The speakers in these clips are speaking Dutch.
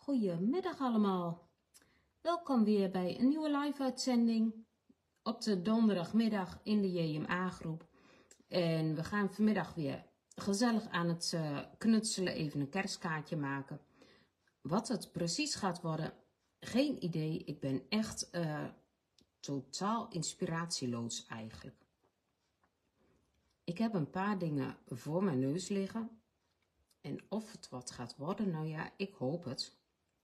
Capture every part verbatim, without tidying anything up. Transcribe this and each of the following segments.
Goedemiddag allemaal. Welkom weer bij een nieuwe live-uitzending op de donderdagmiddag in de J M A-groep. En we gaan vanmiddag weer gezellig aan het uh, knutselen, even een kerstkaartje maken. Wat het precies gaat worden, geen idee. Ik ben echt uh, totaal inspiratieloos eigenlijk. Ik heb een paar dingen voor mijn neus liggen. En of het wat gaat worden, nou ja, ik hoop het.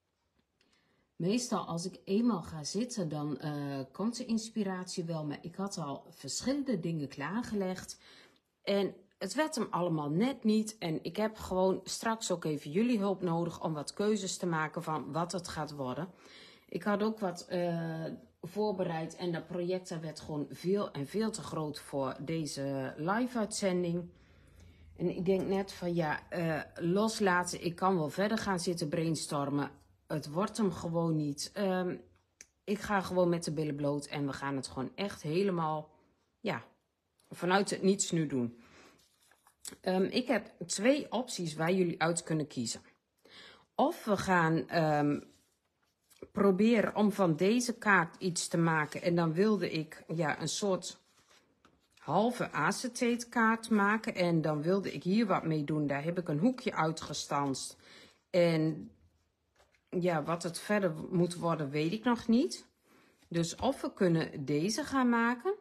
Meestal als ik eenmaal ga zitten, dan uh, komt de inspiratie wel. Maar ik had al verschillende dingen klaargelegd. En het werd hem allemaal net niet. En ik heb gewoon straks ook even jullie hulp nodig om wat keuzes te maken van wat het gaat worden. Ik had ook wat uh, voorbereid en dat project dat werd gewoon veel en veel te groot voor deze live-uitzending. En ik denk net van ja, uh, loslaten, ik kan wel verder gaan zitten brainstormen. Het wordt hem gewoon niet. Um, ik ga gewoon met de billen bloot en we gaan het gewoon echt helemaal, ja, vanuit het niets nu doen. Um, ik heb twee opties waar jullie uit kunnen kiezen. Of we gaan um, proberen om van deze kaart iets te maken. En dan wilde ik ja, een soort halve acetate-kaart maken. En dan wilde ik hier wat mee doen. Daar heb ik een hoekje uitgestanst. En ja, wat het verder moet worden, weet ik nog niet. Dus of we kunnen deze gaan maken.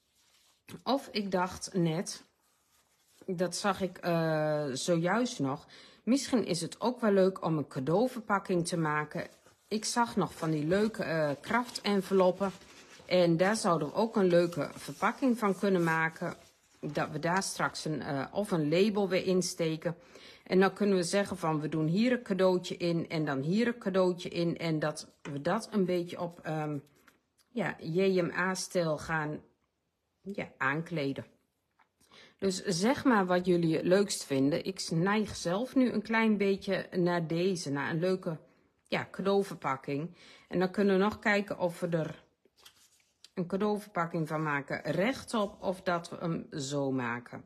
Of ik dacht net, dat zag ik uh, zojuist nog. Misschien is het ook wel leuk om een cadeauverpakking te maken. Ik zag nog van die leuke uh, kraftenveloppen. En daar zouden we ook een leuke verpakking van kunnen maken. Dat we daar straks een, uh, of een label weer insteken. En dan kunnen we zeggen van we doen hier een cadeautje in en dan hier een cadeautje in. En dat we dat een beetje op um, ja, J M A-stijl gaan ja, aankleden. Dus zeg maar wat jullie het leukst vinden. Ik neig zelf nu een klein beetje naar deze, naar een leuke ja, cadeauverpakking. En dan kunnen we nog kijken of we er een cadeauverpakking van maken rechtop of dat we hem zo maken.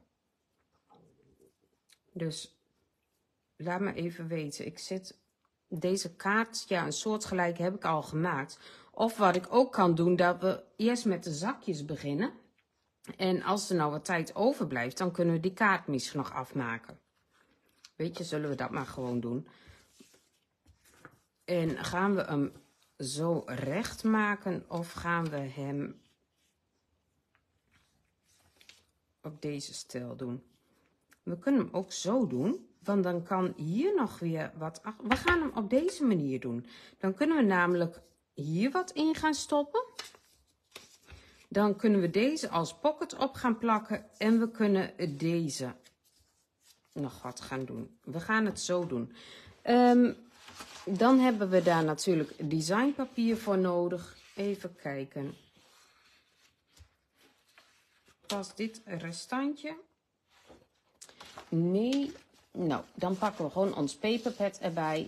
Dus laat me even weten. Ik zit deze kaart, ja, een soortgelijke heb ik al gemaakt. Of wat ik ook kan doen, dat we eerst met de zakjes beginnen. En als er nou wat tijd overblijft, dan kunnen we die kaart misschien nog afmaken. Weet je, zullen we dat maar gewoon doen. En gaan we hem zo recht maken of gaan we hem op deze stijl doen? We kunnen hem ook zo doen, want dan kan hier nog weer wat achter. We gaan hem op deze manier doen. Dan kunnen we namelijk hier wat in gaan stoppen. Dan kunnen we deze als pocket op gaan plakken en we kunnen deze nog wat gaan doen. We gaan het zo doen. Um, dan hebben we daar natuurlijk designpapier voor nodig. Even kijken. Past dit restantje? Nee. Nou, dan pakken we gewoon ons paperpad erbij.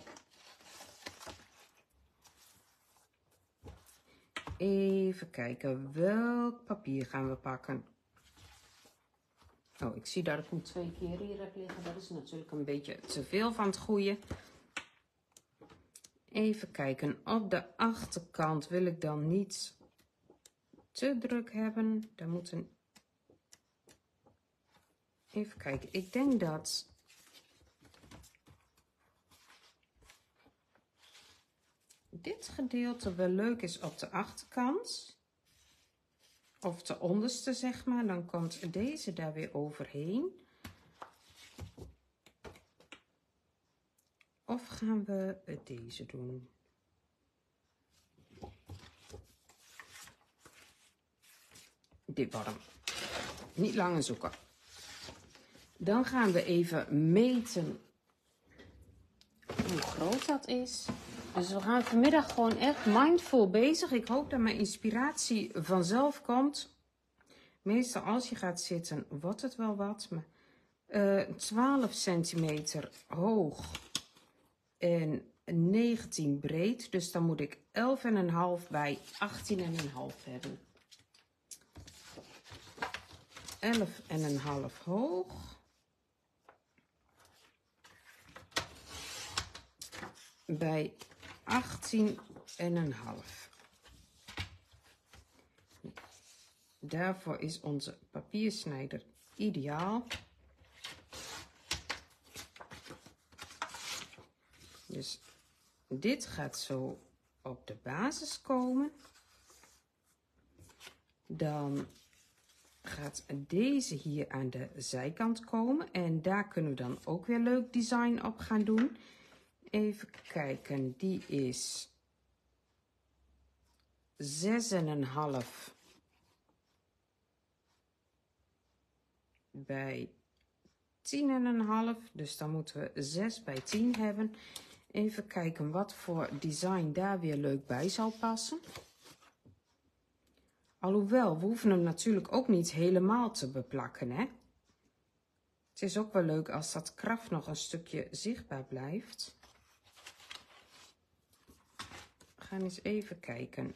Even kijken, welk papier gaan we pakken? Oh, ik zie dat ik hem twee keer hier heb liggen. Dat is natuurlijk een beetje te veel van het goede. Even kijken, op de achterkant wil ik dan niet te druk hebben. Daar moet een... Even kijken, ik denk dat... dit gedeelte wel leuk is op de achterkant. Of de onderste, zeg maar. Dan komt deze daar weer overheen. Of gaan we deze doen? Dit wordt hem. Niet langer zoeken. Dan gaan we even meten hoe groot dat is. Dus we gaan vanmiddag gewoon echt mindful bezig. Ik hoop dat mijn inspiratie vanzelf komt. Meestal als je gaat zitten, wordt het wel wat. Maar uh, twaalf centimeter hoog en negentien breed. Dus dan moet ik elf komma vijf bij achttien komma vijf hebben. elf komma vijf hoog. Bij achttien en een half. Daarvoor is onze papiersnijder ideaal. Dus dit gaat zo op de basis komen. Dan gaat deze hier aan de zijkant komen. En daar kunnen we dan ook weer leuk design op gaan doen. Even kijken, die is zes en een half bij tien en een half. Dus dan moeten we zes bij tien hebben. Even kijken wat voor design daar weer leuk bij zal passen. Alhoewel, we hoeven hem natuurlijk ook niet helemaal te beplakken, hè. Het is ook wel leuk als dat kraft nog een stukje zichtbaar blijft. We gaan eens even kijken.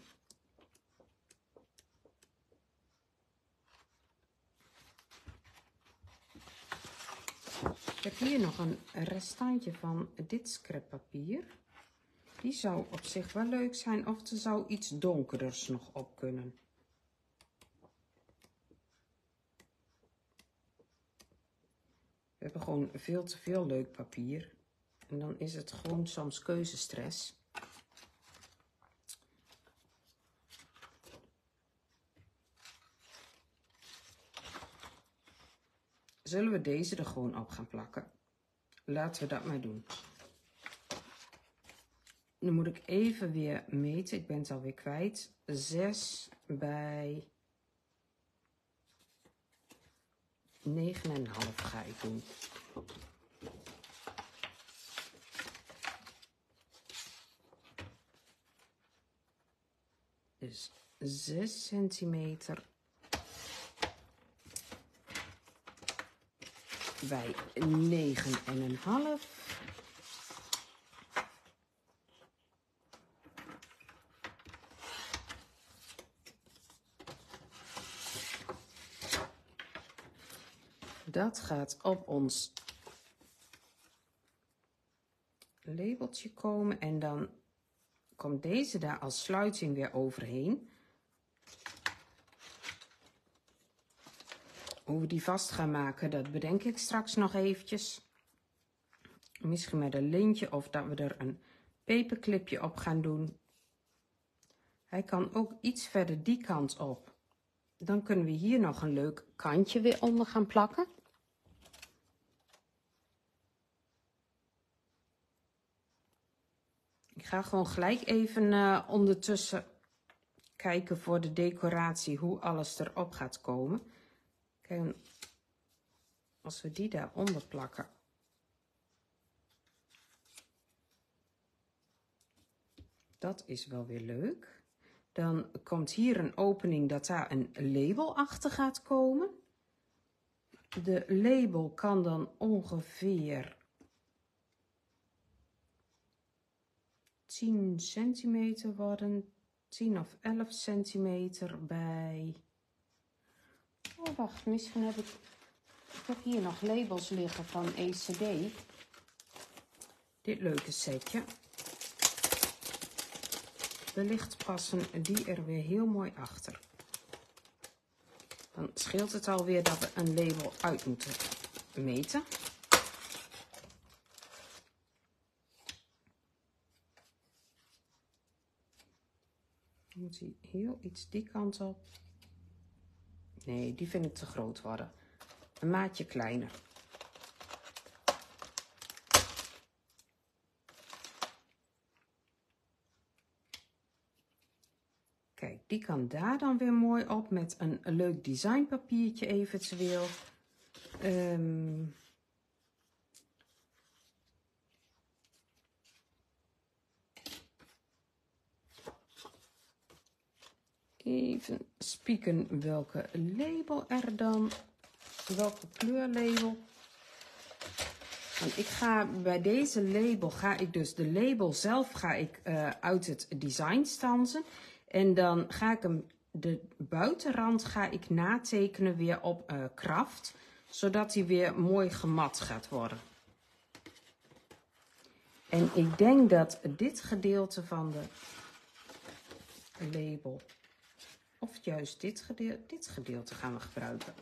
Ik heb hier nog een restantje van dit scrappapier. Die zou op zich wel leuk zijn, of er zou iets donkerders nog op kunnen. We hebben gewoon veel te veel leuk papier. En dan is het gewoon soms keuzestress. Zullen we deze er gewoon op gaan plakken? Laten we dat maar doen. Nu moet ik even weer meten. Ik ben het alweer kwijt. zes bij negen en een half ga ik doen. Dus zes centimeter bij negen en een half. Dat gaat op ons labeltje komen en dan komt deze daar als sluiting weer overheen. Hoe we die vast gaan maken, dat bedenk ik straks nog eventjes. Misschien met een lintje of dat we er een paperclipje op gaan doen. Hij kan ook iets verder die kant op. Dan kunnen we hier nog een leuk kantje weer onder gaan plakken. Ik ga gewoon gelijk even uh, ondertussen kijken voor de decoratie hoe alles erop gaat komen. Kijk, als we die daaronder plakken. Dat is wel weer leuk. Dan komt hier een opening dat daar een label achter gaat komen. De label kan dan ongeveer tien centimeter worden. tien of elf centimeter bij... Oh, wacht, misschien heb ik... Ik heb hier nog labels liggen van E C D. Dit leuke setje. Wellicht passen die er weer heel mooi achter. Dan scheelt het alweer dat we een label uit moeten meten. Dan moet hij heel iets die kant op. Nee, die vind ik te groot worden. Een maatje kleiner. Kijk, die kan daar dan weer mooi op met een, een leuk designpapiertje eventueel. Um, even spieken welke label er dan, welke kleurlabel. Want ik ga bij deze label, ga ik dus de label zelf ga ik uh, uit het design stanzen. En dan ga ik hem, de buitenrand ga ik natekenen weer op uh, kraft. Zodat hij weer mooi gemat gaat worden. En ik denk dat dit gedeelte van de label, of juist dit gedeelte, dit gedeelte gaan we gebruiken.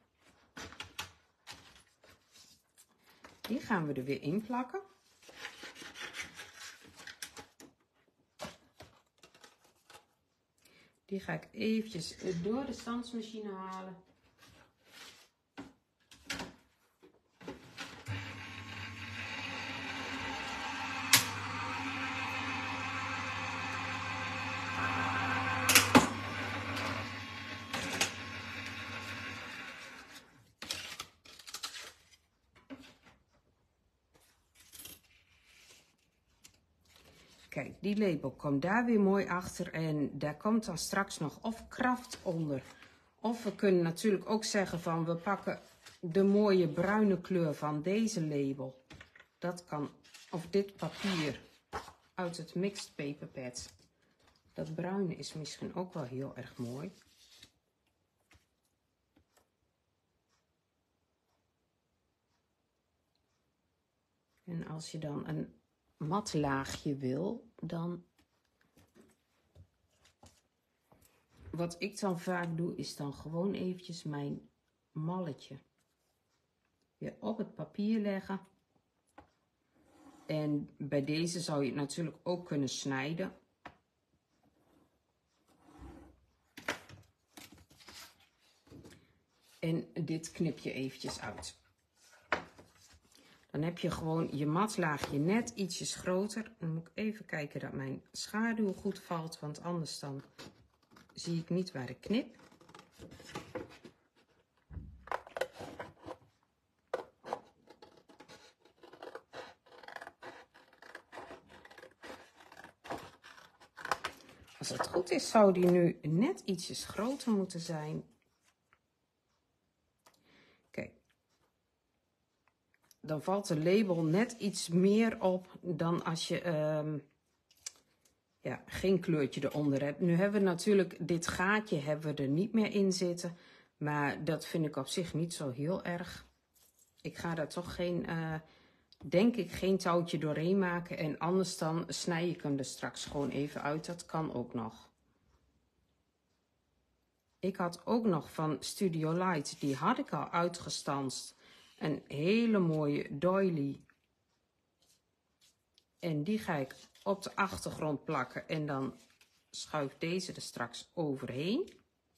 Die gaan we er weer in plakken. Die ga ik eventjes door de standsmachine halen. Kijk, die label komt daar weer mooi achter en daar komt dan straks nog of kraft onder. Of we kunnen natuurlijk ook zeggen van we pakken de mooie bruine kleur van deze label. Dat kan, of dit papier uit het mixed paper pad. Dat bruine is misschien ook wel heel erg mooi. En als je dan een mat laagje wil, dan wat ik dan vaak doe is dan gewoon eventjes mijn malletje weer op het papier leggen. En bij deze zou je het natuurlijk ook kunnen snijden. En dit knip je eventjes uit. Dan heb je gewoon je matlaagje net ietsjes groter. Dan moet ik even kijken dat mijn schaduw goed valt, want anders dan zie ik niet waar ik knip. Als het goed is, zou die nu net ietsjes groter moeten zijn. Kijk. Dan valt de label net iets meer op dan als je um, ja, geen kleurtje eronder hebt. Nu hebben we natuurlijk dit gaatje hebben we er niet meer in zitten. Maar dat vind ik op zich niet zo heel erg. Ik ga daar toch geen, uh, denk ik, geen touwtje doorheen maken. En anders dan snij ik hem er straks gewoon even uit. Dat kan ook nog. Ik had ook nog van Studio Light, die had ik al uitgestanst. Een hele mooie doily. En die ga ik op de achtergrond plakken. En dan schuif deze er straks overheen.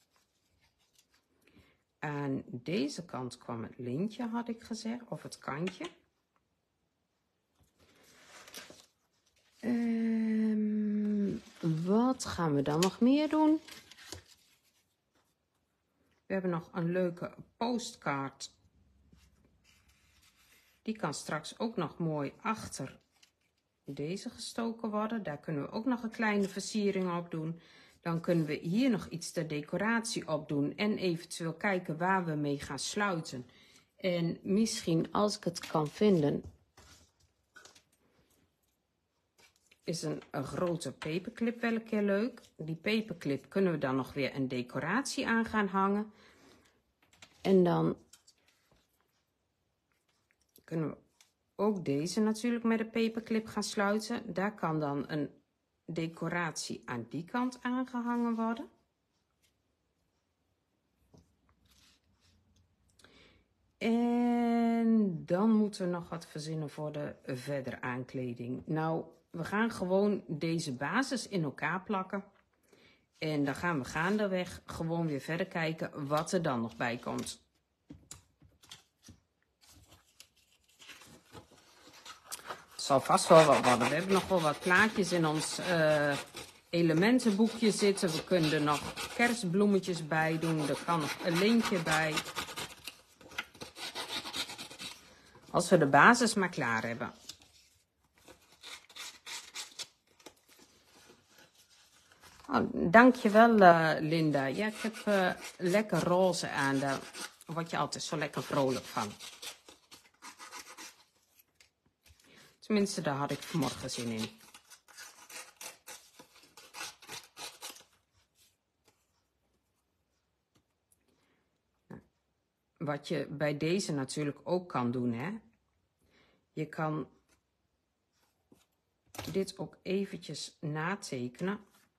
Aan deze kant kwam het lintje, had ik gezegd. Of het kantje. Um, wat gaan we dan nog meer doen? We hebben nog een leuke postkaart. Die kan straks ook nog mooi achter deze gestoken worden. Daar kunnen we ook nog een kleine versiering op doen. Dan kunnen we hier nog iets ter decoratie op doen. En eventueel kijken waar we mee gaan sluiten. En misschien, als ik het kan vinden, is een, een grote paperclip wel een keer leuk. Die paperclip kunnen we dan nog weer een decoratie aan gaan hangen. En dan kunnen we ook deze natuurlijk met de paperclip gaan sluiten. Daar kan dan een decoratie aan die kant aangehangen worden. En dan moeten we nog wat verzinnen voor de verdere aankleding. Nou, we gaan gewoon deze basis in elkaar plakken. En dan gaan we gaandeweg gewoon weer verder kijken wat er dan nog bij komt. Het zal vast wel wat worden. We hebben nog wel wat plaatjes in ons uh, elementenboekje zitten. We kunnen er nog kerstbloemetjes bij doen. Er kan nog een lintje bij. Als we de basis maar klaar hebben. Oh, dankjewel uh, Linda. Ja, ik heb uh, lekker roze aan. Daar word je altijd zo lekker vrolijk van. Tenminste, daar had ik vanmorgen zin in. Wat je bij deze natuurlijk ook kan doen, hè. Je kan dit ook eventjes natekenen.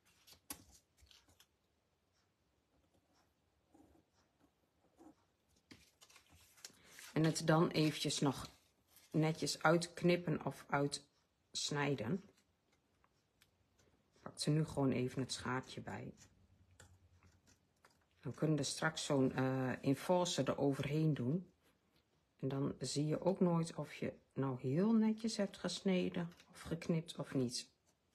En het dan eventjes nog netjes uitknippen of uitsnijden. Ik pak er nu gewoon even het schaartje bij. Dan kunnen we straks zo'n uh, enforcer eroverheen doen. En dan zie je ook nooit of je nou heel netjes hebt gesneden of geknipt of niet.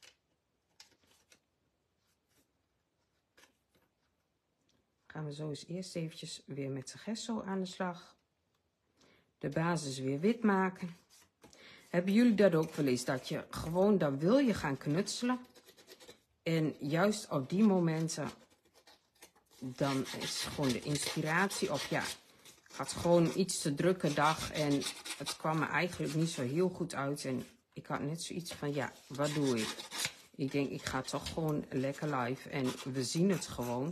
Gaan we zo eens eerst eventjes weer met de gesso aan de slag. De basis weer wit maken. Hebben jullie dat ook wel eens? Dat je gewoon, dan wil je gaan knutselen. En juist op die momenten, dan is gewoon de inspiratie op, ja, ik had gewoon een iets te drukke dag en het kwam me eigenlijk niet zo heel goed uit. En ik had net zoiets van, ja, wat doe ik? Ik denk, ik ga toch gewoon lekker live en we zien het gewoon.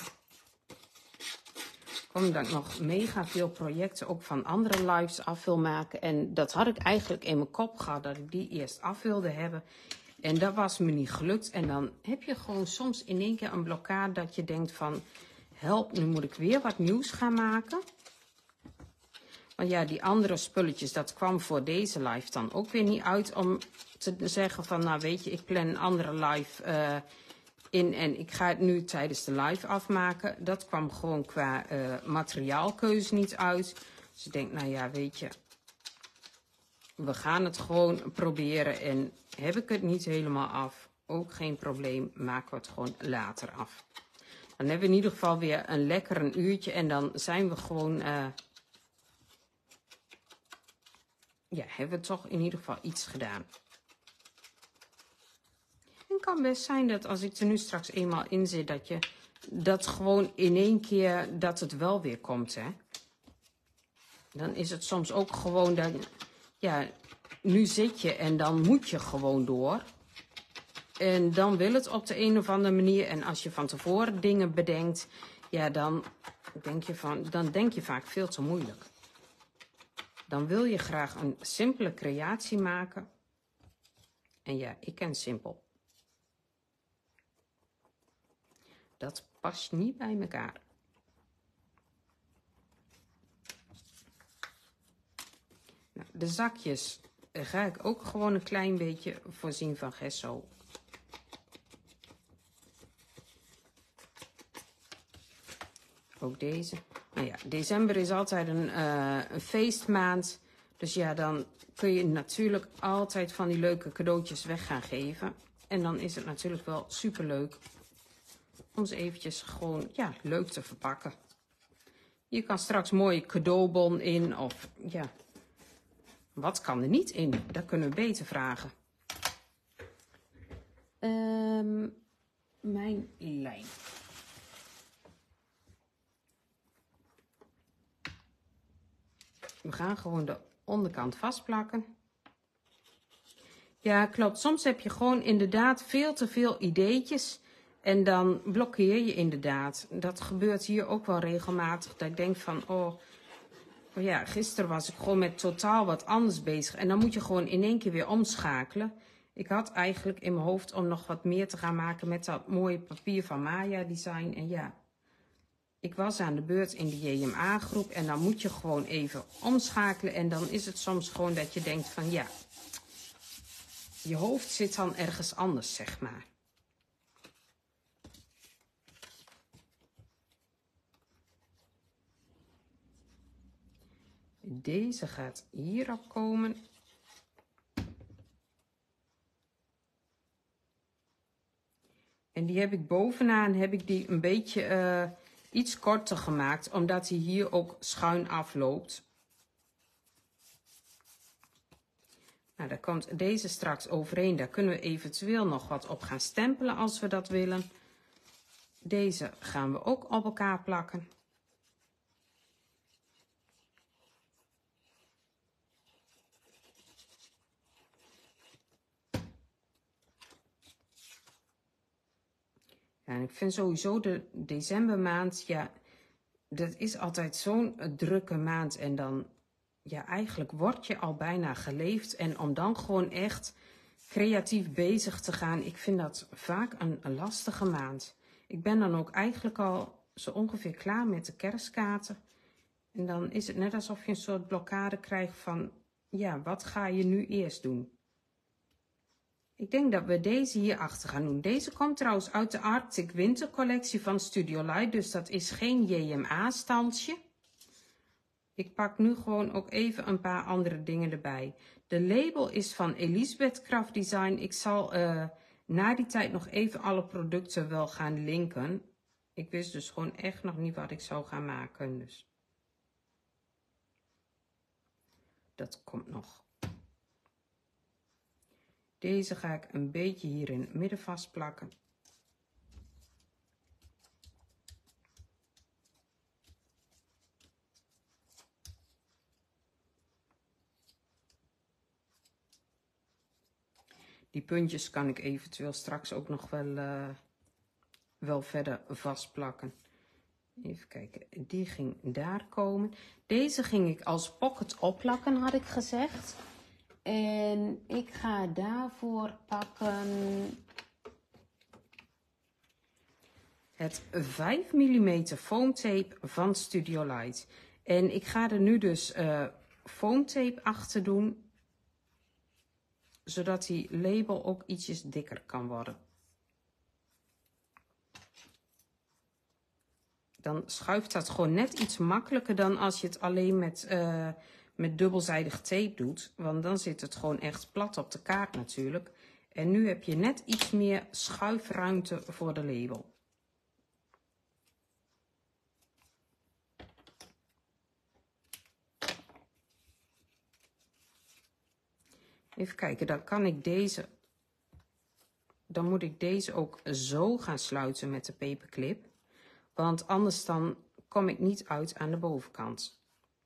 Omdat ik nog mega veel projecten ook van andere lives af wil maken. En dat had ik eigenlijk in mijn kop gehad, dat ik die eerst af wilde hebben. En dat was me niet gelukt. En dan heb je gewoon soms in één keer een blokkade dat je denkt van, help, nu moet ik weer wat nieuws gaan maken. Want ja, die andere spulletjes, dat kwam voor deze live dan ook weer niet uit om te zeggen van, nou weet je, ik plan een andere live uh, in en ik ga het nu tijdens de live afmaken. Dat kwam gewoon qua uh, materiaalkeuze niet uit. Dus ik denk, nou ja, weet je, we gaan het gewoon proberen en heb ik het niet helemaal af, ook geen probleem, maken we het gewoon later af. Dan hebben we in ieder geval weer een lekker een uurtje en dan zijn we gewoon, uh, ja, hebben we toch in ieder geval iets gedaan. Het kan best zijn dat als ik er nu straks eenmaal in zit, dat je dat gewoon in één keer, dat het wel weer komt, hè. Dan is het soms ook gewoon dat, ja, nu zit je en dan moet je gewoon door. En dan wil het op de een of andere manier. En als je van tevoren dingen bedenkt, ja, dan denk je, van, dan denk je vaak veel te moeilijk. Dan wil je graag een simpele creatie maken. En ja, ik ken simpel. Dat past niet bij elkaar. Nou, de zakjes ga ik ook gewoon een klein beetje voorzien van gesso. Ook deze. Nou ja, december is altijd een, uh, een feestmaand. Dus ja, dan kun je natuurlijk altijd van die leuke cadeautjes weg gaan geven. En dan is het natuurlijk wel super leuk om ze eventjes gewoon, ja, leuk te verpakken. Je kan straks mooie cadeaubon in of ja, wat kan er niet in? Dat kunnen we beter vragen. Um, mijn lijn. We gaan gewoon de onderkant vastplakken. Ja, klopt. Soms heb je gewoon inderdaad veel te veel ideetjes. En dan blokkeer je inderdaad. Dat gebeurt hier ook wel regelmatig. Dat ik denk van, oh, oh ja, gisteren was ik gewoon met totaal wat anders bezig. En dan moet je gewoon in één keer weer omschakelen. Ik had eigenlijk in mijn hoofd om nog wat meer te gaan maken met dat mooie papier van Maya Design. En ja, ik was aan de beurt in de J M A groep. En dan moet je gewoon even omschakelen. En dan is het soms gewoon dat je denkt van, ja, je hoofd zit dan ergens anders, zeg maar. Deze gaat hierop komen. En die heb ik bovenaan, heb ik die een beetje uh, iets korter gemaakt, omdat hij hier ook schuin afloopt. Nou, daar komt deze straks overheen. Daar kunnen we eventueel nog wat op gaan stempelen als we dat willen. Deze gaan we ook op elkaar plakken. Ja, en ik vind sowieso de decembermaand, ja, dat is altijd zo'n drukke maand. En dan, ja, eigenlijk word je al bijna geleefd. En om dan gewoon echt creatief bezig te gaan. Ik vind dat vaak een, een lastige maand. Ik ben dan ook eigenlijk al zo ongeveer klaar met de kerstkaarten. En dan is het net alsof je een soort blokkade krijgt van, ja, wat ga je nu eerst doen? Ik denk dat we deze hier achter gaan doen. Deze komt trouwens uit de Arctic Winter collectie van Studio Light. Dus dat is geen J M A-standje. Ik pak nu gewoon ook even een paar andere dingen erbij. De label is van Elisabeth Craft Design. Ik zal uh, na die tijd nog even alle producten wel gaan linken. Ik wist dus gewoon echt nog niet wat ik zou gaan maken. Dus dat komt nog. Deze ga ik een beetje hier in het midden vastplakken. Die puntjes kan ik eventueel straks ook nog wel, uh, wel verder vastplakken. Even kijken, die ging daar komen. Deze ging ik als pocket opplakken, had ik gezegd. En ik ga daarvoor pakken het vijf millimeter foam tape van Studio Light. En ik ga er nu dus uh, foam tape achter doen, zodat die label ook ietsjes dikker kan worden. Dan schuift dat gewoon net iets makkelijker dan als je het alleen met, uh, met dubbelzijdig tape doet. Want dan zit het gewoon echt plat op de kaart natuurlijk. En nu heb je net iets meer schuifruimte voor de label. Even kijken, dan kan ik deze, dan moet ik deze ook zo gaan sluiten met de paperclip. Want anders dan kom ik niet uit aan de bovenkant.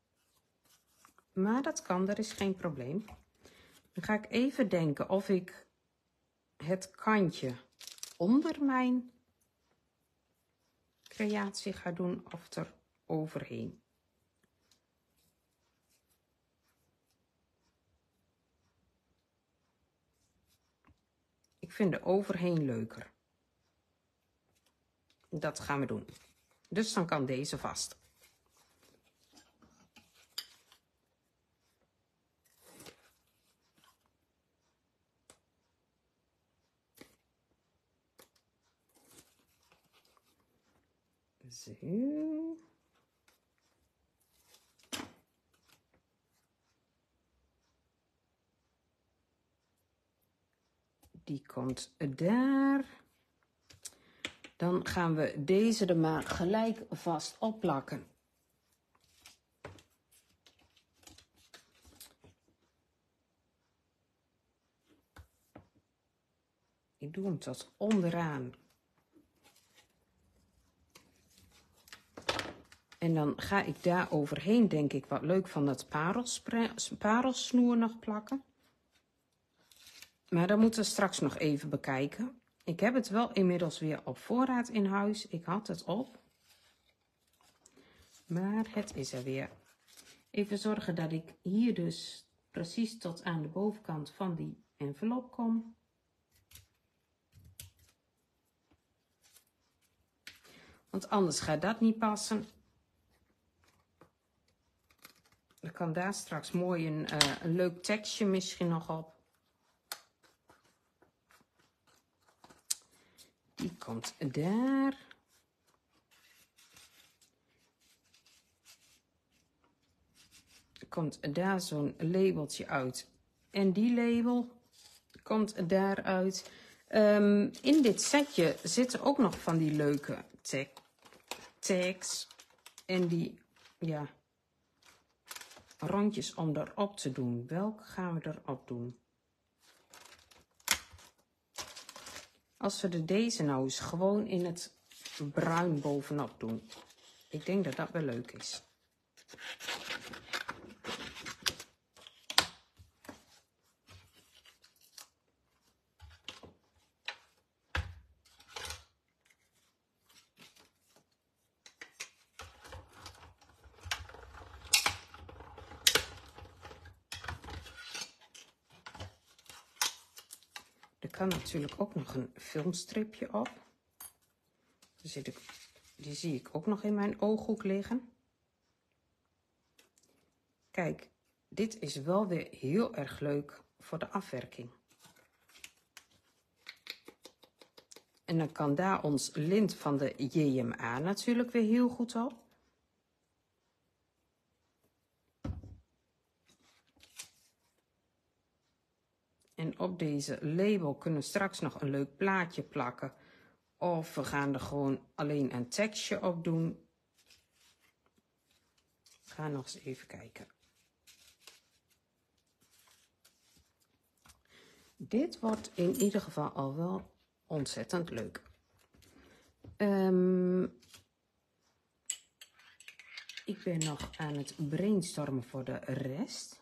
Maar dat kan, dat is geen probleem. Dan ga ik even denken of ik het kantje onder mijn creatie ga doen of er overheen. Ik vind de overheen leuker. Dat gaan we doen. Dus dan kan deze vast. Zo. Die komt daar. Dan gaan we deze er maar gelijk vast opplakken. Ik doe hem tot onderaan. En dan ga ik daar overheen, denk ik, wat leuk van dat parelsnoer nog plakken. Maar dat moeten we straks nog even bekijken. Ik heb het wel inmiddels weer op voorraad in huis. Ik had het op. Maar het is er weer. Even zorgen dat ik hier dus precies tot aan de bovenkant van die envelop kom. Want anders gaat dat niet passen. Dan kan daar straks mooi een, uh, een leuk tekstje misschien nog op. Die komt daar. Er komt daar zo'n labeltje uit. En die label komt daaruit. Um, in dit setje zitten ook nog van die leuke tag, tags. En die, ja, rondjes om erop te doen. Welke gaan we erop doen? Als we er deze nou eens gewoon in het bruin bovenop doen. Ik denk dat dat wel leuk is. kan natuurlijk ook nog een filmstripje op. Daar zit ik, die zie ik ook nog in mijn ooghoek liggen. Kijk, dit is wel weer heel erg leuk voor de afwerking. En dan kan daar ons lint van de J M A natuurlijk weer heel goed op. En op deze label kunnen we straks nog een leuk plaatje plakken. Of we gaan er gewoon alleen een tekstje op doen. We gaan nog eens even kijken. Dit wordt in ieder geval al wel ontzettend leuk. Um, ik ben nog aan het brainstormen voor de rest.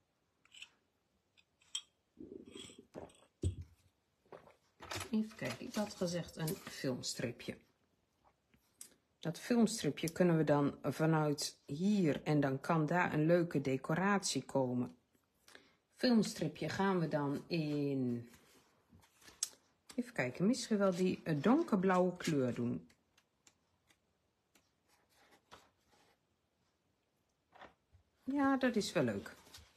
Even kijken, ik had gezegd een filmstripje. Dat filmstripje kunnen we dan vanuit hier en dan kan daar een leuke decoratie komen. Filmstripje gaan we dan in, even kijken, misschien wel die donkerblauwe kleur doen. Ja, dat is wel leuk.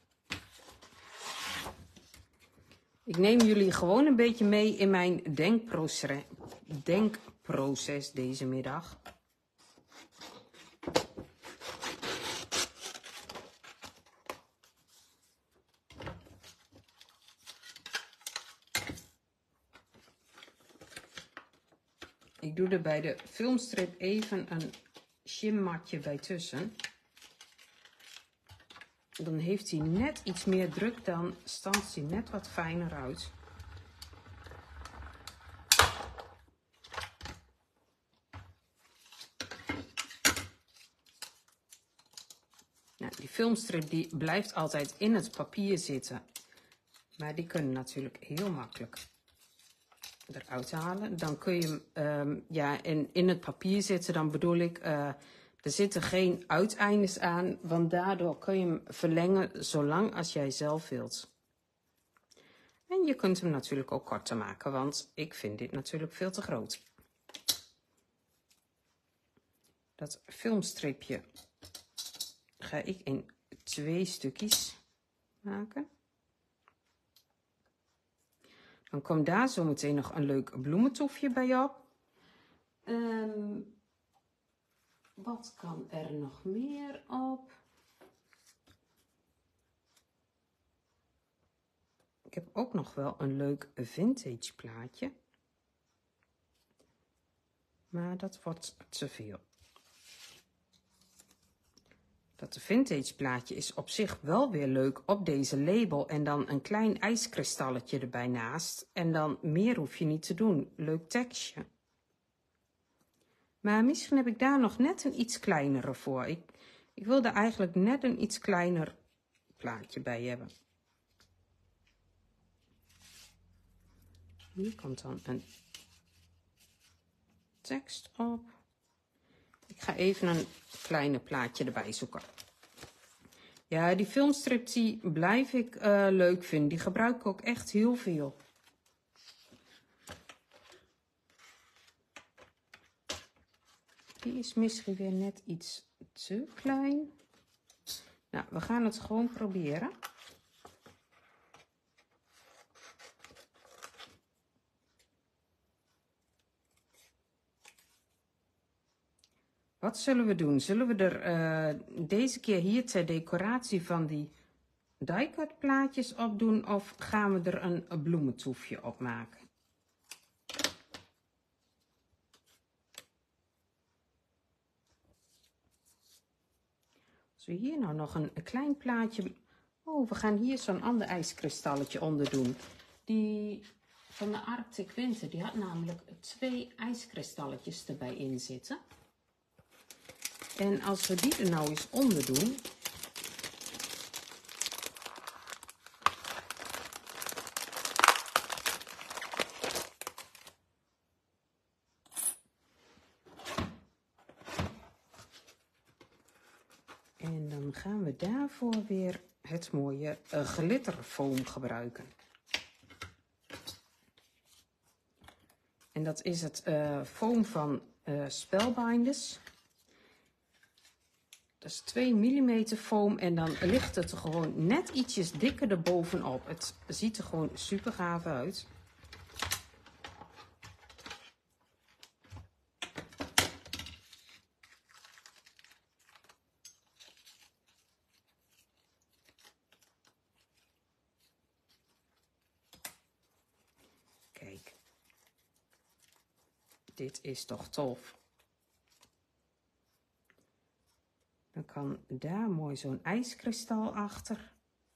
Ik neem jullie gewoon een beetje mee in mijn denkproces, denkproces deze middag. Ik doe er bij de filmstrip even een shimmatje bij tussen. Dan heeft hij net iets meer druk, dan stanst hij net wat fijner uit. Nou, die filmstrip die blijft altijd in het papier zitten. Maar die kunnen natuurlijk heel makkelijk eruit halen. Dan kun je hem um, ja, in, in het papier zitten, dan bedoel ik... Uh, Er zitten geen uiteindes aan, want daardoor kun je hem verlengen zolang als jij zelf wilt. En je kunt hem natuurlijk ook korter maken, want ik vind dit natuurlijk veel te groot. Dat filmstripje ga ik in twee stukjes maken. Dan komt daar zo meteen nog een leuk bloementoefje bij op. Um, Wat kan er nog meer op? Ik heb ook nog wel een leuk vintage plaatje. Maar dat wordt te veel. Dat vintage plaatje is op zich wel weer leuk op deze label. En dan een klein ijskristalletje erbij naast. En dan meer hoef je niet te doen. Leuk tekstje. Maar misschien heb ik daar nog net een iets kleinere voor. Ik, ik wilde eigenlijk net een iets kleiner plaatje bij hebben. Hier komt dan een tekst op. Ik ga even een kleine plaatje erbij zoeken. Ja, die filmstrip die blijf ik uh, leuk vinden. Die gebruik ik ook echt heel veel. Die is misschien weer net iets te klein. Nou, we gaan het gewoon proberen. Wat zullen we doen? Zullen we er uh, deze keer hier ter decoratie van die die-cut plaatjes op doen? Of gaan we er een, een bloementoefje op maken? Als we hier nou nog een, een klein plaatje... Oh, we gaan hier zo'n ander ijskristalletje onder doen. Die van de Arctic Winter, die had namelijk twee ijskristalletjes erbij in zitten. En als we die er nou eens onder doen... En dan gaan we daarvoor weer het mooie uh, glitterfoam gebruiken. En dat is het uh, foam van uh, Spellbinders. Dat is twee millimeter foam en dan ligt het er gewoon net ietsjes dikker erbovenop. Het ziet er gewoon super gaaf uit. Kijk, dit is toch tof. Dan kan daar mooi zo'n ijskristal achter.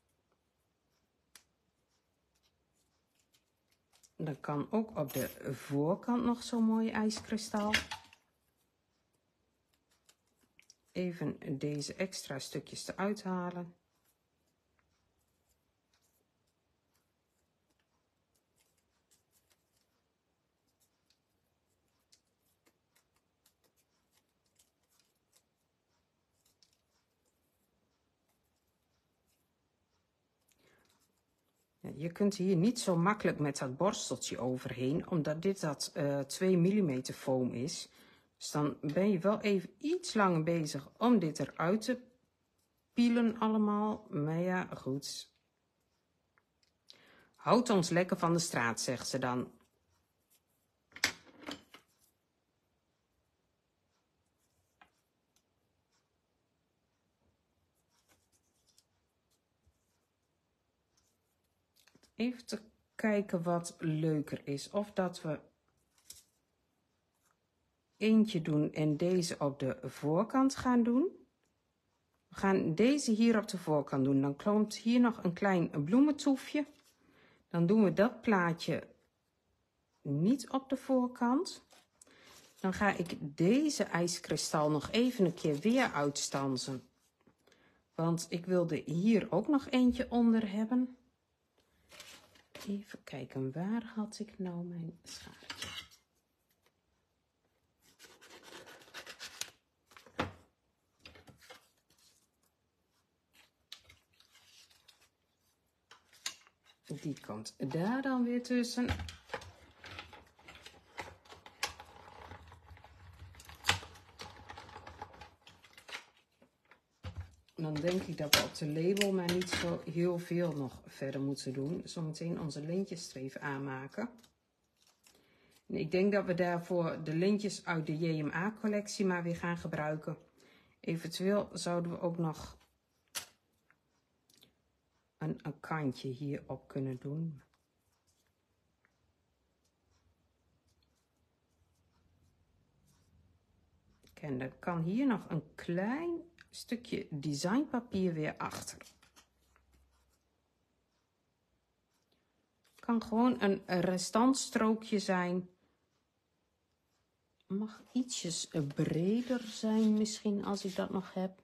Dan kan ook op de voorkant nog zo'n mooi ijskristal. Even deze extra stukjes eruit halen. Je kunt hier niet zo makkelijk met dat borsteltje overheen, omdat dit dat uh, twee millimeter foam is. Dus dan ben je wel even iets langer bezig om dit eruit te pielen allemaal. Maar ja, goed. Houd ons lekker van de straat, zegt ze dan. Even te kijken wat leuker is. Of dat we eentje doen en deze op de voorkant gaan doen. We gaan deze hier op de voorkant doen. Dan komt hier nog een klein bloementoefje. Dan doen we dat plaatje niet op de voorkant. Dan ga ik deze ijskristal nog even een keer weer uitstansen. Want ik wilde hier ook nog eentje onder hebben. Even kijken, waar had ik nou mijn schaartje? Die komt daar dan weer tussen. Dan denk ik dat we op de label maar niet zo heel veel nog verder moeten doen. Zometeen onze lintjes er even aanmaken. En ik denk dat we daarvoor de lintjes uit de J M A collectie maar weer gaan gebruiken. Eventueel zouden we ook nog een, een kantje hierop kunnen doen. En er kan hier nog een klein stukje designpapier weer achter. Kan gewoon een restantstrookje zijn. Mag ietsjes breder zijn misschien als ik dat nog heb.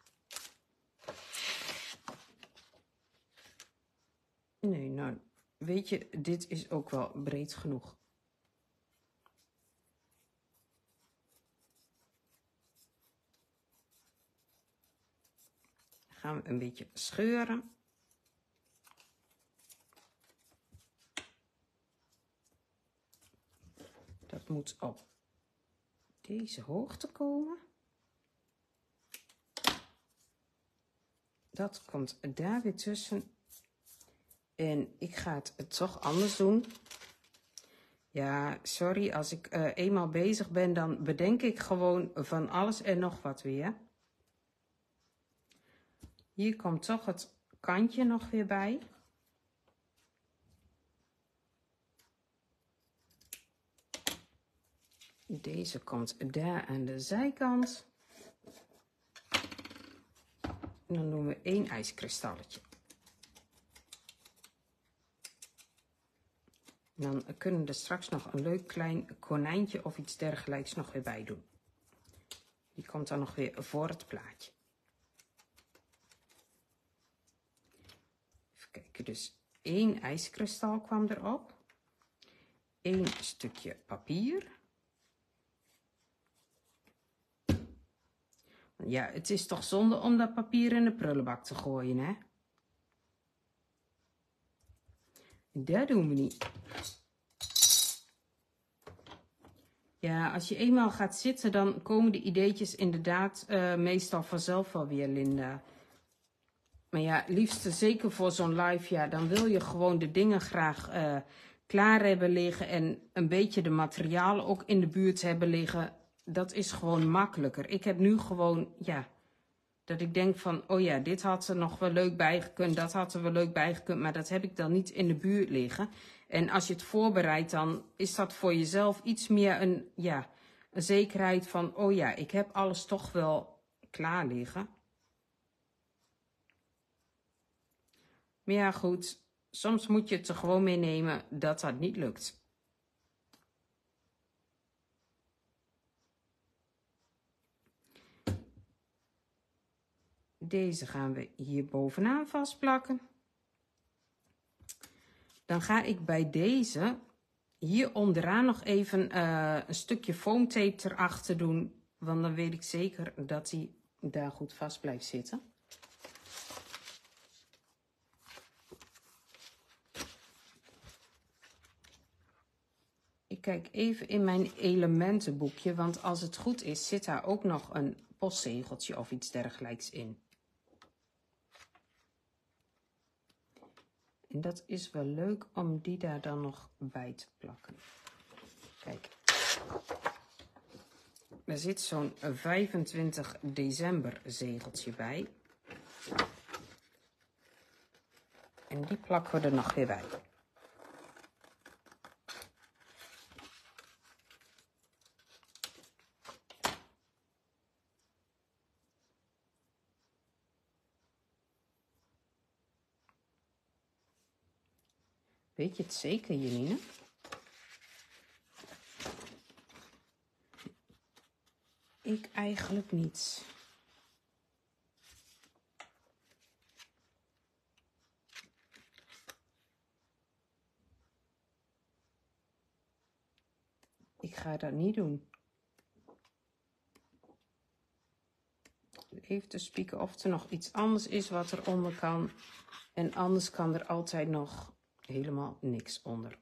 Nee, nou weet je, dit is ook wel breed genoeg. Gaan we een beetje scheuren. Dat moet op deze hoogte komen. Dat komt daar weer tussen. En ik ga het toch anders doen. Ja, sorry, als ik uh, eenmaal bezig ben, dan bedenk ik gewoon van alles en nog wat weer. Hier komt toch het kantje nog weer bij. Deze komt daar aan de zijkant. En dan doen we één ijskristalletje. Dan kunnen we er straks nog een leuk klein konijntje of iets dergelijks nog weer bij doen. Die komt dan nog weer voor het plaatje. Even kijken, dus één ijskristal kwam erop. Eén stukje papier. Ja, het is toch zonde om dat papier in de prullenbak te gooien, hè? Dat doen we niet. Ja, als je eenmaal gaat zitten, dan komen de ideetjes inderdaad uh, meestal vanzelf wel weer, Linda. Maar ja, liefst zeker voor zo'n live, ja, dan wil je gewoon de dingen graag uh, klaar hebben liggen. En een beetje de materialen ook in de buurt hebben liggen. Dat is gewoon makkelijker. Ik heb nu gewoon, ja, dat ik denk van, oh ja, dit had er nog wel leuk bijgekund. Dat had er wel leuk bijgekund, maar dat heb ik dan niet in de buurt liggen. En als je het voorbereidt, dan is dat voor jezelf iets meer een, ja, een zekerheid van, oh ja, ik heb alles toch wel klaar liggen. Maar ja, goed, soms moet je het er gewoon mee nemen dat dat niet lukt. Deze gaan we hier bovenaan vastplakken. Dan ga ik bij deze hier onderaan nog even uh, een stukje foamtape erachter doen. Want dan weet ik zeker dat hij daar goed vast blijft zitten. Ik kijk even in mijn elementenboekje, want als het goed is, zit daar ook nog een postzegeltje of iets dergelijks in. En dat is wel leuk om die daar dan nog bij te plakken. Kijk, er zit zo'n vijfentwintig december zegeltje bij. En die plakken we er nog weer bij. Weet je het zeker, Janine? Ik eigenlijk niet. Ik ga dat niet doen. Even te spieken of er nog iets anders is wat eronder kan. En anders kan er altijd nog helemaal niks onder.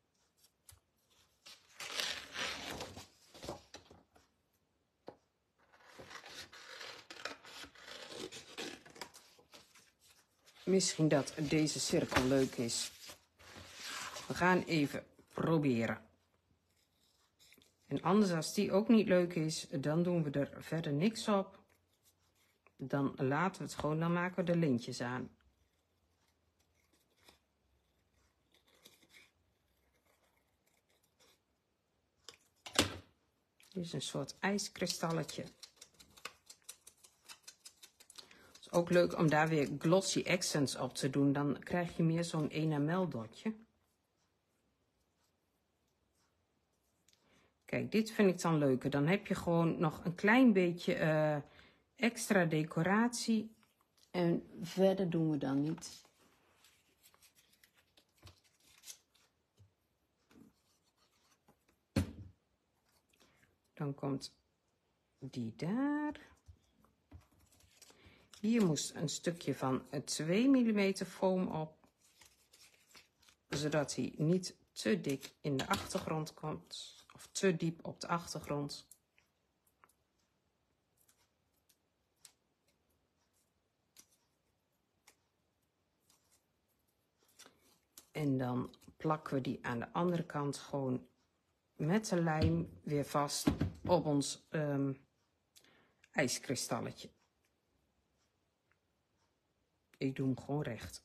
Misschien dat deze cirkel leuk is. We gaan even proberen. En anders als die ook niet leuk is, dan doen we er verder niks op. Dan laten we het gewoon, dan maken we de lintjes aan. Dit is een soort ijskristalletje. Het is ook leuk om daar weer glossy accents op te doen. Dan krijg je meer zo'n enameldotje. Kijk, dit vind ik dan leuker. Dan heb je gewoon nog een klein beetje uh, extra decoratie. En verder doen we dan niet. Dan komt die daar. Hier moest een stukje van twee millimeter foam op. Zodat hij niet te dik in de achtergrond komt. Of te diep op de achtergrond. En dan plakken we die aan de andere kant gewoon met de lijm weer vast op ons um, ijskristalletje. Ik doe hem gewoon recht.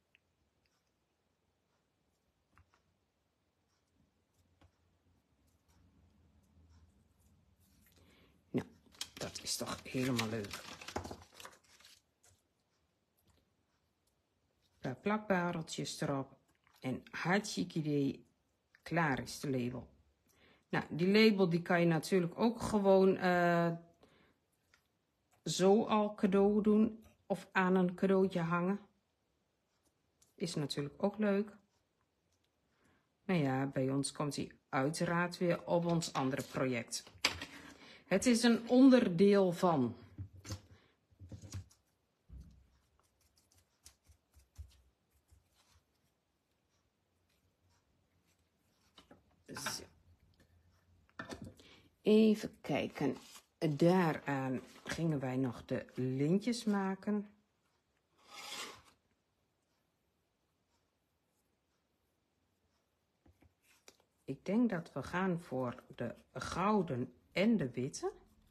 Nou, dat is toch helemaal leuk. Een paar plakbareltjes erop. En hartstikke idee, klaar is de label. Nou, die label die kan je natuurlijk ook gewoon uh, zo al cadeau doen. Of aan een cadeautje hangen. Is natuurlijk ook leuk. Maar ja, bij ons komt hij uiteraard weer op ons andere project. Het is een onderdeel van. Zo. Even kijken. Daaraan gingen wij nog de lintjes maken. Ik denk dat we gaan voor de gouden en de witte.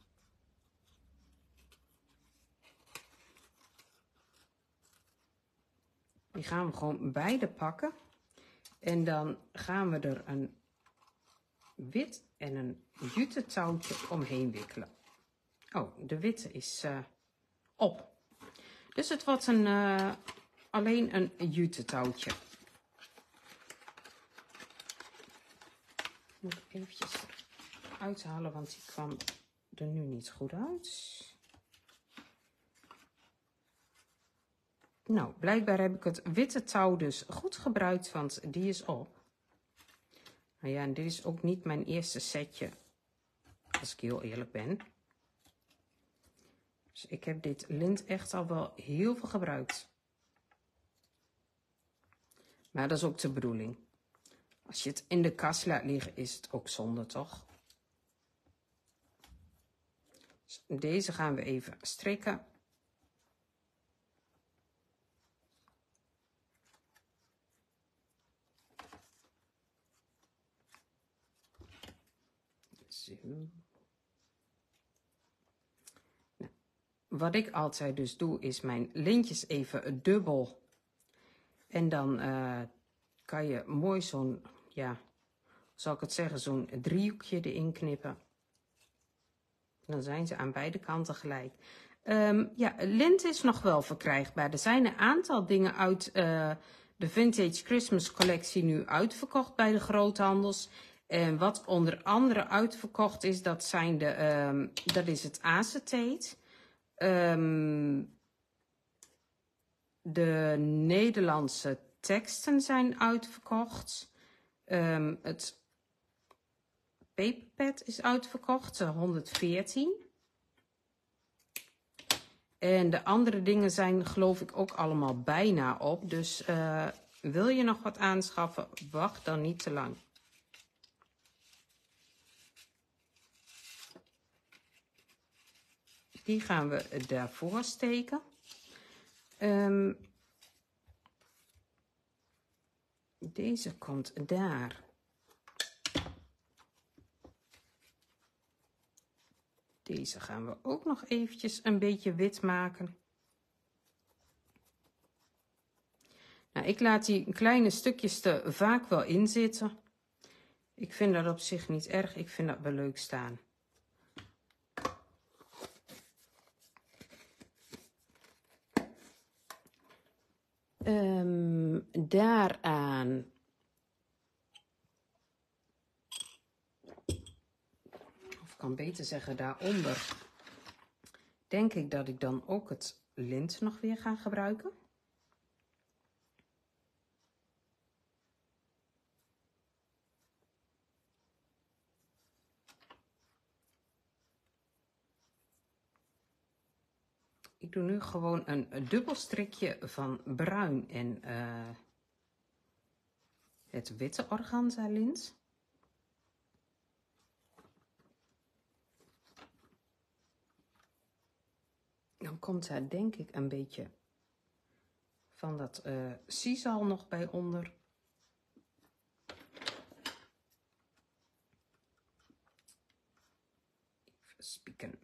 Die gaan we gewoon beide pakken. En dan gaan we er een wit en een jute touwtje omheen wikkelen. Oh, de witte is uh, op. Dus het wordt een, uh, alleen een jute touwtje. Moet ik eventjes uithalen, want die kwam er nu niet goed uit. Nou, blijkbaar heb ik het witte touw dus goed gebruikt, want die is op. Nou ja, en dit is ook niet mijn eerste setje, als ik heel eerlijk ben. Dus ik heb dit lint echt al wel heel veel gebruikt. Maar dat is ook de bedoeling. Als je het in de kast laat liggen, is het ook zonde, toch? Dus deze gaan we even strikken. Zo. Nou, wat ik altijd dus doe, is mijn lintjes even dubbel. En dan uh, kan je mooi zo'n, ja, hoe zal ik het zeggen, zo'n driehoekje erin knippen. Dan zijn ze aan beide kanten gelijk. Um, ja, lint is nog wel verkrijgbaar. Er zijn een aantal dingen uit uh, de Vintage Christmas collectie nu uitverkocht bij de groothandels. En wat onder andere uitverkocht is, dat, zijn de, um, dat is het acetate. Um, de Nederlandse teksten zijn uitverkocht. Um, het paperpad is uitverkocht, honderdveertien. En de andere dingen zijn geloof ik ook allemaal bijna op. Dus uh, wil je nog wat aanschaffen, wacht dan niet te lang. Die gaan we daarvoor steken. Um, deze komt daar. Deze gaan we ook nog eventjes een beetje wit maken. Nou, ik laat die kleine stukjes er vaak wel in zitten. Ik vind dat op zich niet erg. Ik vind dat wel leuk staan. Um, daaraan of kan beter zeggen daaronder, denk ik dat ik dan ook het lint nog weer ga gebruiken. Ik doe nu gewoon een dubbel strikje van bruin en uh, het witte organza lint. Dan komt daar denk ik een beetje van dat uh, sisal nog bij onder. Even spieken.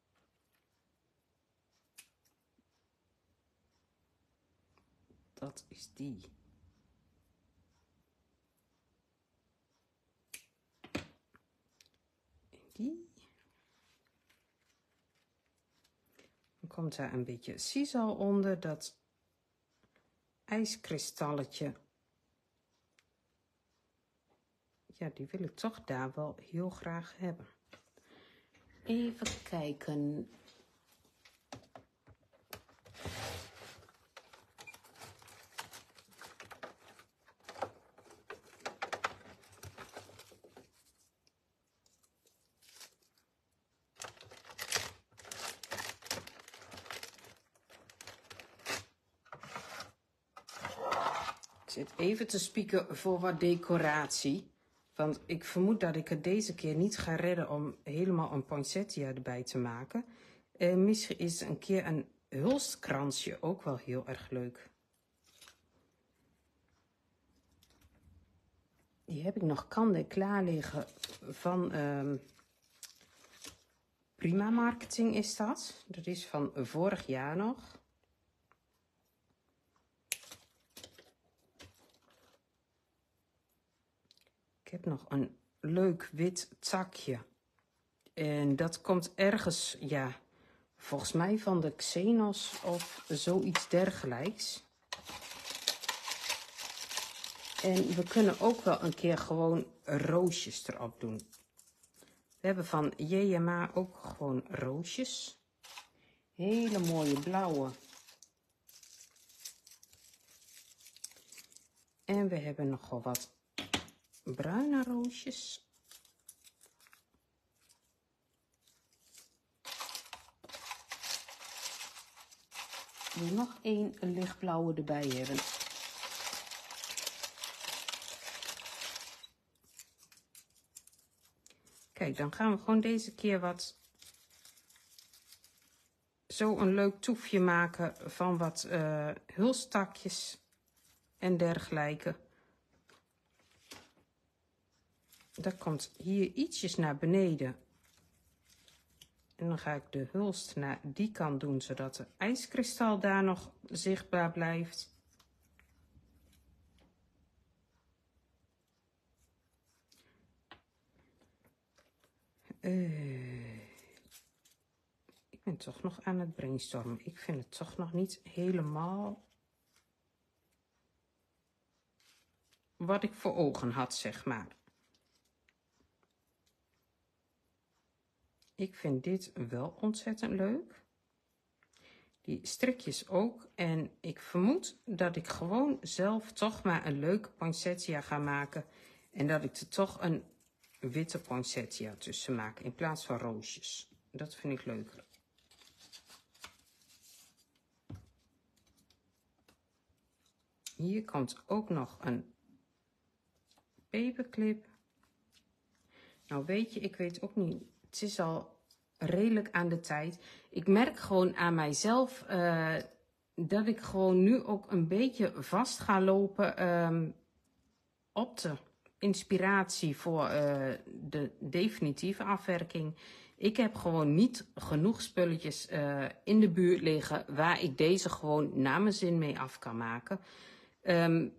Dat is die. En die. Dan komt daar een beetje sisal onder, dat ijskristalletje. Ja, die wil ik toch daar wel heel graag hebben. Even kijken. Ik zit even te spieken voor wat decoratie. Want ik vermoed dat ik het deze keer niet ga redden om helemaal een poinsettia erbij te maken. Uh, misschien is een keer een hulstkransje ook wel heel erg leuk. Die heb ik nog kant klaar liggen van uh, Prima Marketing is dat. Dat is van vorig jaar nog. Ik heb nog een leuk wit takje. En dat komt ergens, ja, volgens mij van de Xenos of zoiets dergelijks. En we kunnen ook wel een keer gewoon roosjes erop doen. We hebben van J M A ook gewoon roosjes. Hele mooie blauwe. En we hebben nogal wat bruine roosjes. We nog één lichtblauwe erbij hebben. Kijk, dan gaan we gewoon deze keer wat zo een leuk toefje maken van wat uh, hulstakjes en dergelijke. Dat komt hier ietsjes naar beneden. En dan ga ik de hulst naar die kant doen, zodat de ijskristal daar nog zichtbaar blijft. Uh, ik ben toch nog aan het brainstormen. Ik vind het toch nog niet helemaal wat ik voor ogen had, zeg maar. Ik vind dit wel ontzettend leuk. Die strikjes ook. En ik vermoed dat ik gewoon zelf toch maar een leuke poinsettia ga maken. En dat ik er toch een witte poinsettia tussen maak in plaats van roosjes. Dat vind ik leuker. Hier komt ook nog een paperclip. Nou weet je, ik weet ook niet. Het is al redelijk aan de tijd. Ik merk gewoon aan mijzelf uh, dat ik gewoon nu ook een beetje vast ga lopen um, op de inspiratie voor uh, de definitieve afwerking. Ik heb gewoon niet genoeg spulletjes uh, in de buurt liggen waar ik deze gewoon naar mijn zin mee af kan maken. Um,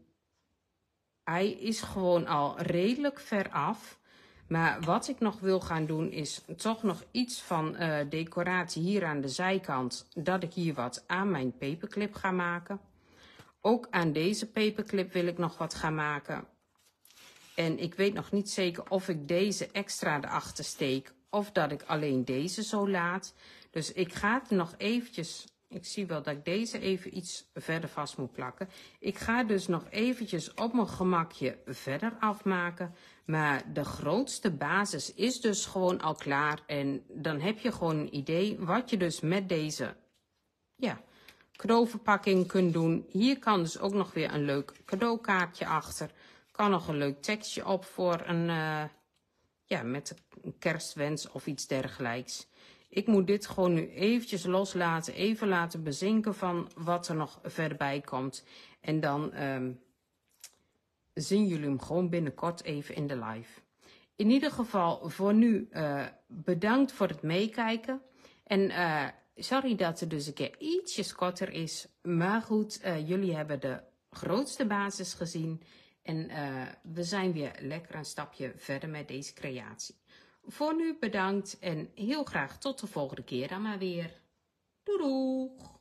hij is gewoon al redelijk ver af. Maar wat ik nog wil gaan doen is toch nog iets van uh, decoratie hier aan de zijkant. Dat ik hier wat aan mijn paperclip ga maken. Ook aan deze paperclip wil ik nog wat gaan maken. En ik weet nog niet zeker of ik deze extra erachter steek. Of dat ik alleen deze zo laat. Dus ik ga het nog eventjes... Ik zie wel dat ik deze even iets verder vast moet plakken. Ik ga dus nog eventjes op mijn gemakje verder afmaken. Maar de grootste basis is dus gewoon al klaar. En dan heb je gewoon een idee wat je dus met deze ja, cadeauverpakking kunt doen. Hier kan dus ook nog weer een leuk cadeaukaartje achter. Kan nog een leuk tekstje op voor een, uh, ja, met een kerstwens of iets dergelijks. Ik moet dit gewoon nu eventjes loslaten, even laten bezinken van wat er nog verder bij komt. En dan um, zien jullie hem gewoon binnenkort even in de live. In ieder geval voor nu uh, bedankt voor het meekijken. En uh, sorry dat het dus een keer ietsjes korter is. Maar goed, uh, jullie hebben de grootste basis gezien. En uh, we zijn weer lekker een stapje verder met deze creatie. Voor nu bedankt en heel graag tot de volgende keer dan maar weer. Doei doeg!